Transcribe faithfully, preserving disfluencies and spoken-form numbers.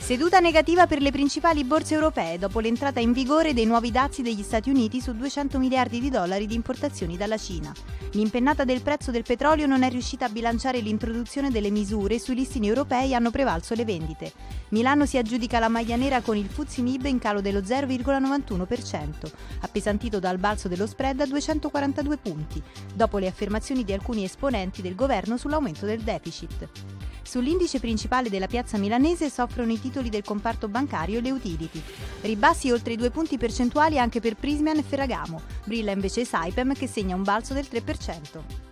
Seduta negativa per le principali borse europee dopo l'entrata in vigore dei nuovi dazi degli Stati Uniti su duecento miliardi di dollari di importazioni dalla Cina. L'impennata del prezzo del petrolio non è riuscita a bilanciare l'introduzione delle misure e sui listini europei hanno prevalso le vendite. Milano si aggiudica la maglia nera con il F T S E M I B in calo dello zero virgola novantuno per cento, appesantito dal balzo dello spread a duecentoquarantadue punti, dopo le affermazioni di alcuni esponenti del governo sull'aumento del deficit. Sull'indice principale della piazza milanese soffrono i titoli del comparto bancario e le utility. Ribassi oltre i due punti percentuali anche per Prysmian e Ferragamo, brilla invece Saipem che segna un balzo del tre per cento.